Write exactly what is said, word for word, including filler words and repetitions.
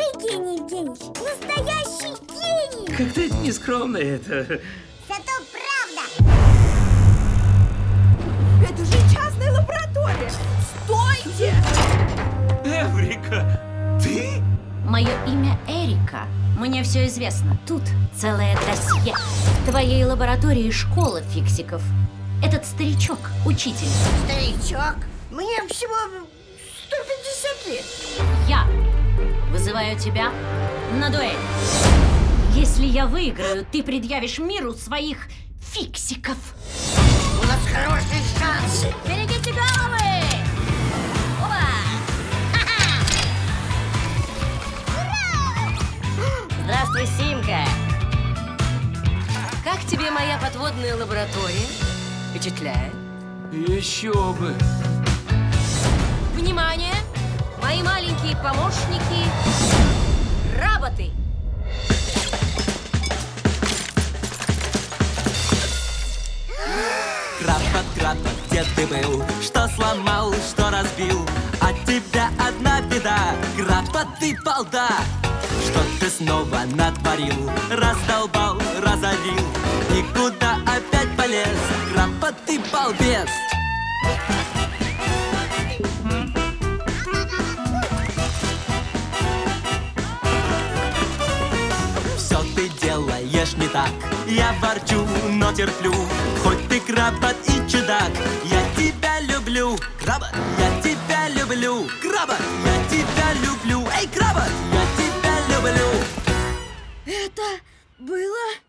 Евгений Евгеньевич, настоящий гений! Как-то это нескромно, это... Зато правда! Это же частная лаборатория! Стойте! Эврика, ты? Мое имя Эрика. Мне все известно. Тут целое досье. В твоей лаборатории школа фиксиков. Этот старичок — учитель. Старичок, мне всего сто пятьдесят лет. Я вызываю тебя на дуэль. Если я выиграю, ты предъявишь миру своих фиксиков. У нас хорошие шансы. Берегите головы! Здравствуй, Симка! Как тебе моя подводная лаборатория? Впечатляет? Еще бы! Внимание! Мои маленькие помощники — роботы! Крабат, крабат, где ты был? Что сломал, что разбил? От тебя одна беда, крабат, ты балда! Что ты снова натворил? Раздолбал, разорил. И куда опять полез? Крабат, ты балбес! Все ты делаешь не так. Я ворчу, но терплю. Хоть ты крабат и чудак, я тебя люблю. Крабат, я тебя люблю. Крабат, я тебя люблю. Эй, крабат, я тебя люблю. Это было